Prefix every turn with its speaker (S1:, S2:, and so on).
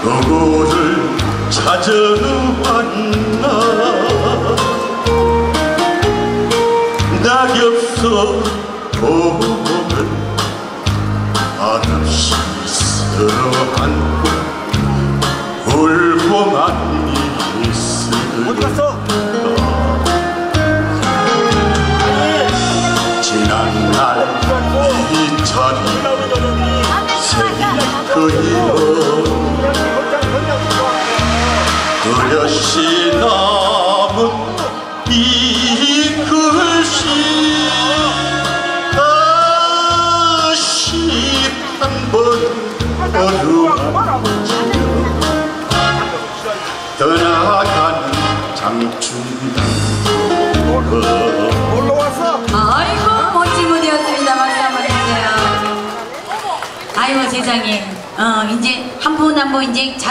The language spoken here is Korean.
S1: 너를 찾아왔나. 낙엽서 보면 한없이 서러안고 울고만 있으리라. 지난날 이 자리 새기그리워 뚜렷이 남은 이 글씨 다시 한번 어루만지며 떠나가는 장춘들.
S2: 아이고 멋진 무대였습니다. 박수 한번 주세요. 아이고 세상에 이제 한 분 한 분 이제